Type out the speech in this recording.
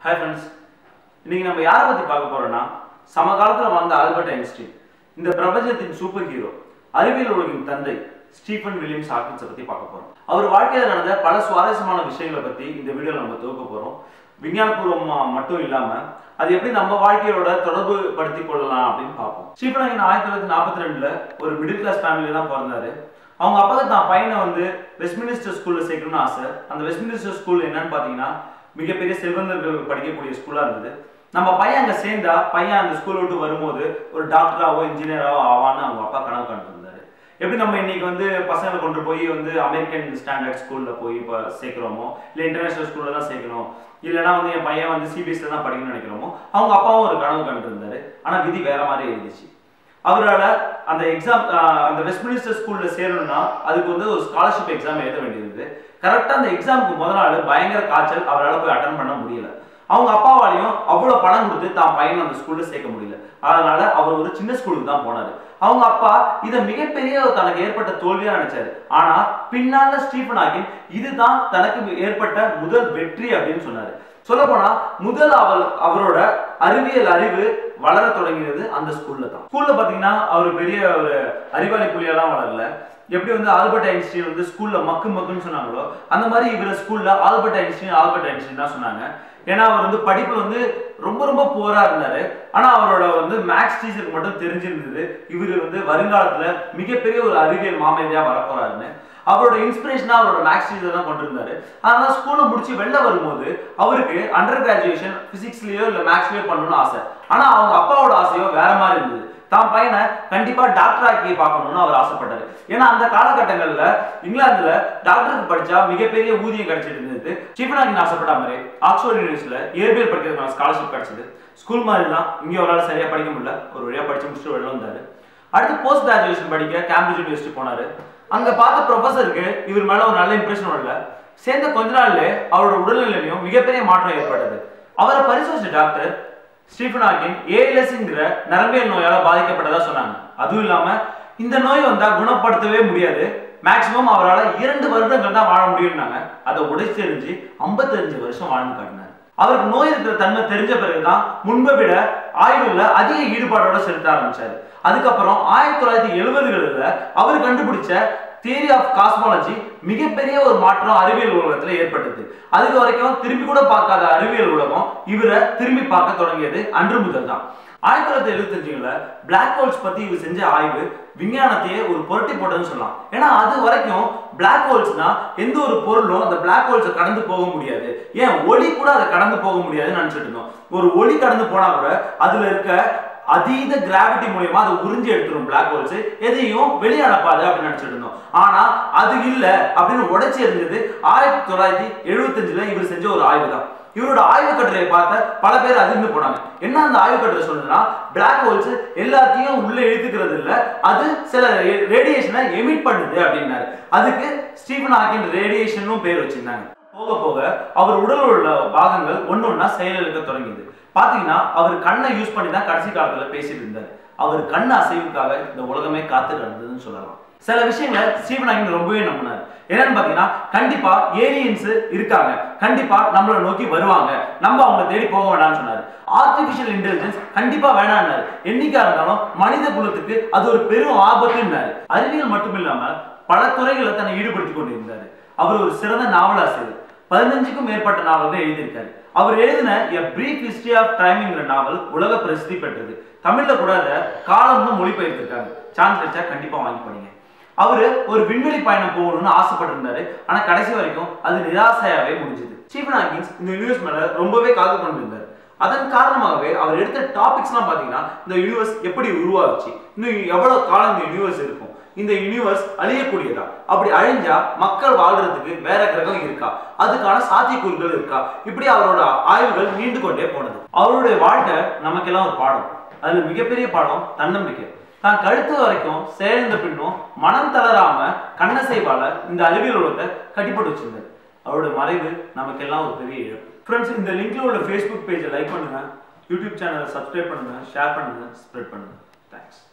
Hi friends, இன்னைக்கு நம்ம யாரை பத்தி பார்க்க போறோம்னா சமகாலத்துல வாழ்ந்த ஆல்பர்ட் ஐன்ஸ்டீன், இந்த பிரபஞ்சத்தின் சூப்பர் ஹீரோ, அறிவியல் உலகின் தந்தை ஸ்டீஃபன் வில்லியம்ஸ் ஹாக்கின்ஸை பத்தி பார்க்க போறோம். அவர் வாழ்க்கையில நடந்த பல சுவாரஸ்யமான விஷயங்களை பத்தி இந்த வீடியோல நம்ம தொகுக்க போறோம். விஞ்ஞானபூர்வமா மட்டும் இல்லாம அது எப்படி நம்ம வாழ்க்கையோட தொடர்பு படுத்திக் கொள்ளலாம் அப்படின்னு பார்ப்போம். ஸ்டீஃபன் ஹாக்கின் 1942ல ஒரு மிடில் கிளாஸ் ஃபேமிலியில தான் பிறந்தாரு. அவங்க அப்பாவுக்கு தான் பையனை வெஸ்ட்மினிஸ்டர் ஸ்கூல்ல சேர்க்கணும்னு ஆசை. அந்த வெஸ்ட்மினிஸ்டர் ஸ்கூல் என்னன்னு பாத்தீங்கன்னா மிகப்பெரிய செல்வந்தர்கள் படிக்கக்கூடிய ஸ்கூலா இருந்தது. நம்ம பையன் அங்க சேர்ந்தா பையன் அந்த ஸ்கூல் விட்டு வரும்போது ஒரு டாக்டராவோ இன்ஜினியராவோ ஆவான்னு அவங்க அப்பா கனவு கண்டிருந்தாரு. எப்படி நம்ம இன்னைக்கு பசங்களை கொண்டு போய் அமெரிக்கன் ஸ்டாண்டர்ட் ஸ்கூல்ல போய் இப்போ சேர்க்கிறோமோ, இல்லை இன்டர்நேஷனல் ஸ்கூல்ல தான் சேர்க்கணும், இல்லைன்னா என் பையன் சிபிஎஸ்ல தான் படிக்கணும்னு நினைக்கிறோமோ, அவங்க அப்பாவும் ஒரு கனவு கண்டிருந்தாரு. ஆனா விதி வேற மாதிரி இருந்துச்சு. அவரால் அந்த எக்ஸாம் அந்த வெஸ்ட்மினிஸ்டர் ஸ்கூல்ல சேரணும்னா அதுக்கு ஒரு ஸ்காலர்ஷிப் எக்ஸாம் எழுத வேண்டியது. கரெக்டாக அந்த எக்ஸாமுக்கு முதல் நாள் பயங்கர காய்ச்சல், அவரால் போய் அட்டன் பண்ண முடியல. அவங்க அப்பாவாலையும் அவ்வளோ பணம் கொடுத்து தான் பையனை அந்த ஸ்கூல்ல சேர்க்க முடியல. அதனால அவர் ஒரு சின்ன ஸ்கூலுக்கு தான் போனாரு. அவங்க அப்பா இதை மிகப்பெரிய தனக்கு ஏற்பட்ட தோல்வியா நினைச்சாரு. ஆனா பின்னால ஸ்டீஃபன் ஹாக்கிங் இதுதான் தனக்கு ஏற்பட்ட முதல் வெற்றி அப்படின்னு சொன்னாரு. சொல்ல போனா முதல் அவரோட அறிவியல் அறிவு வளர தொடங்கினது அந்த ஸ்கூல்ல தான். ஸ்கூல்ல பாத்தீங்கன்னா அவர் பெரிய ஒரு அறிவாளி புள்ளியெல்லாம் வளரல. எப்படி ஆல்பர்ட் ஐன்ஸ்டீன் ஸ்கூல்ல மக்குன்னு சொன்னாங்களோ அந்த மாதிரி இவர ஸ்கூல்ல ஆல்பர்ட் ஐன்ஸ்டீன் தான் சொன்னாங்க. ஏன்னா அவர் படிப்புல ரொம்ப ரொம்ப புவரா இருந்தாரு. ஆனா அவரோட மேக்ஸ் டீச்சருக்கு மட்டும் தெரிஞ்சிருந்தது இவர் வருங்காலத்துல மிகப்பெரிய ஒரு அறிவியல் மாமேதையா வரப்போறாருன்னு. அவரோட இன்ஸ்பிரேஷனா அவரோட மேக்ஸ் டீச்சர் தான் கொண்டு இருந்தாரு. அதனால ஸ்கூல்ல முடிச்சு வெளில வரும்போது அவருக்கு அண்டர் கிராஜுவேஷன் பிசிக்ஸ்லயோ இல்ல மேக்ஸ்லயோ பண்ணணும்னு ஆசை. ஆனா அவங்க அப்பாவோட ஆசையோ வேற மாதிரி இருந்தது. தான் பையனை கண்டிப்பா டாக்டர் ஆக்கி பார்க்கணும்னு அவர் ஆசைப்பட்டாரு. ஏன்னா அந்த காலகட்டங்கள்ல இங்கிலாந்துல டாக்டருக்கு படிச்சா மிகப்பெரிய ஊதியம் கிடைச்சிட்டு இருந்தது. ஸ்டீஃபன் ஹாக்கிங் ஆசைப்பட்ட மாதிரி ஆக்ஸ்போர்ட் யூனிவர்சிட்டியில இயற்பியல் படிக்கிறதுக்கான ஸ்காலர்ஷிப் கிடைச்சது. ஸ்கூல் மாதிரி தான் இங்கே அவரால் சரியா படிக்க முடியல. ஒரு வழியா படிச்சு முடிச்சுட்டு வெளில வந்தாரு. அடுத்து போஸ்ட் கிராஜுவேஷன் படிக்க கேம்பிரிட்ஜ் யூனிவர்சிட்டி போனாரு. அங்க பார்த்த ப்ரொஃபஸருக்கு இவர் மேல ஒரு நல்ல இம்ப்ரெஷன் வரல. சேர்ந்த கொஞ்ச நாள்ல அவரோட உடல்நிலையிலும் மிகப்பெரிய மாற்றம் ஏற்பட்டது. அவரை பரிசோதிச்ச டாக்டர் ஸ்டீஃபன் ஹாக்கிங் ஏஎல்எஸ்ங்கிற நரம்பியல் நோயால பாதிக்கப்பட்டதா சொன்னாங்க. அதுவும் இல்லாம இந்த நோய் வந்தா குணப்படுத்தவே முடியாது, மேக்சிமம் அவரால் 2 வருடங்கள் தான் வாழ முடியும்னாங்க. அதை உடைச்சு தெரிஞ்சு 55 வருஷம் வாழ்ந்து காட்டினார். அவருக்கு நோய் இருக்கிற தன்மை தெரிஞ்ச பிறகுதான் முன்பை விட ஆய்வுல அதிக ஈடுபாடோட செலுத்த ஆரம்பிச்சாரு. அதுக்கப்புறம் 1970களில் அவர் கண்டுபிடிச்ச தியரி ஆஃப் காஸ்மாலஜி மிகப்பெரிய ஒரு மாற்றம் அறிவியல் உலகத்துல ஏற்பட்டது. அதுக்கு வரைக்கும் திரும்பி கூட பார்க்காத அறிவியல் உலகம் இவரை திரும்பி பார்க்க தொடங்கியது அன்று முதல் தான். 1975ல பிளாக் ஹோல்ஸ் பத்தி இவர் செஞ்ச ஆய்வு விஞ்ஞானத்தையே ஒரு புரட்டி போட்டதுன்னு சொல்லலாம். ஏன்னா அது வரைக்கும் பிளாக் ஹோல்ஸ்னா எந்த ஒரு பொருளும் அந்த பிளாக் ஹோல்ஸை கடந்து போக முடியாது, ஏன் ஒளி கூட அதை கடந்து போக முடியாதுன்னு நினைச்சிட்டு இருந்தோம். ஒரு ஒளி கடந்து போனா கூட அதுல இருக்க அதீத கிராவிட்டி மூலமா அதை உறிஞ்சி எடுத்துரும் பிளாக் ஹோல்ஸ், எதையும் வெளியே அனுப்பாது அப்படின்னு நினைச்சிட்டு இருந்தோம். ஆனா அது இல்ல அப்படின்னு உடைச்சி இருந்தது 1975ல இவர் செஞ்ச ஒரு ஆய்வு தான். இவரோட ஆய்வு கட்டுரையை பார்த்த பல பேர் அதிர்ந்து போனாங்க. என்ன அந்த ஆய்வு கட்டுரை சொல்லுதுன்னா, பிளாக் ஹோல்ஸ் எல்லாத்தையும் உள்ள இழுத்துக்கிறது இல்ல, அது சில ரேடியேஷனை எமிட் பண்ணுது அப்படின்னாரு. அதுக்கு ஸ்டீஃபன் ஹாக்கிங் ரேடியேஷனும் பேர் வச்சிருந்தாங்க. போக போக அவர் உடல் உள்ள பாகங்கள் ஒன்னொன்னா செயலிழக்க தொடங்கியது. பாத்தீங்கன்னா அவர் கண்ணை யூஸ் பண்ணி தான் கடைசி காலத்துல பேசிட்டு இருந்தாரு. அவர் கண் அசைவுக்காக இந்த உலகமே காத்து கிடந்ததுன்னு சொல்லலாம். சில விஷயங்களை ஸ்டீஃபன் ஹாக்கிங் ரொம்பவே நம்பினார். என்னன்னு பாத்தீங்கன்னா, கண்டிப்பா ஏலியன்ஸ் இருக்காங்க, கண்டிப்பா நம்மளை நோக்கி வருவாங்க, நம்ம அவங்களை தேடி போக வேண்டாம்னு சொன்னாரு. ஆர்டிபிஷியல் இன்டெலிஜென்ஸ் கண்டிப்பா வேணாம்னாரு. என்னைக்கா இருந்தாலும் மனித குலத்துக்கு அது ஒரு பெரும் ஆபத்துன்னாரு. அறிவியல் மட்டும் இல்லாம பல துறைகளை தன்னை ஈடுபடுத்திக் கொண்டிருந்தாரு. அவர் ஒரு சிறந்த நாவலாசிரியர். 15க்கும் மேற்பட்ட நாவல்கள் எழுதியிருக்காரு. அவர் எழுதின எ பிரீஃப் ஹிஸ்டரி ஆஃப் டைம்ங்கிற நாவல் உலக பிரசித்தி பெற்றது. தமிழ்ல கூட அதை காலம்னு மொழிபெயர்த்திருக்காங்க. சான்ஸ் கிடைச்சா கண்டிப்பா வாங்கி படிங்க. அவரு ஒரு விண்வெளி பயணம் போகணும்னு ஆசைப்பட்டிருந்தாரு. ஆனா கடைசி வரைக்கும் அது நிராசையாவே முடிஞ்சது. ஸ்டீஃபன் ஹாக்கிங் இந்த யூனிவர்ஸ் மேல ரொம்பவே காது கொண்டிருந்தார். அதன் காரணமாகவே அவர் எடுத்த டாபிக்ஸ் எல்லாம் பாத்தீங்கன்னா, இந்த யூனிவர்ஸ் எப்படி உருவாச்சு, இன்னும் எவ்வளவு காலம் இந்த யூனிவர்ஸ் இருக்கும், இந்த யூனிவர்ஸ் அழியக்கூடியதா, அப்படி அழிஞ்சா மக்கள் வாழ்றதுக்கு வேற கிரகம் இருக்கா, அதுக்கான சாத்தியக்கூறுகள் இருக்கா, இப்படி அவரோட ஆய்வுகள் நீண்டு கொண்டே போனது. அவருடைய வாழ்க்கை நமக்கெல்லாம் ஒரு பாடம். அதுல மிகப்பெரிய பாடம் தன்னம்பிக்கை. தான் கழுத்து வரைக்கும் சேர்ந்த பின்னும் மனம் தளராம கண்ணசைவால இந்த அறிவியல் உலகத்தை கட்டிப்பட்டு வச்சிருந்தார். அவருடைய மறைவு நமக்கெல்லாம் ஒரு பெரிய இழப்பு. ஃப்ரெண்ட்ஸ், இந்த லிங்க்ல உள்ள ஃபேஸ்புக் பேஜை லைக் பண்ணுங்க, யூடியூப் சேனலை சப்ஸ்கிரைப் பண்ணுங்க, ஷேர் பண்ணுங்க, ஸ்ப்ரெட் பண்ணுங்க. தேங்க்ஸ்.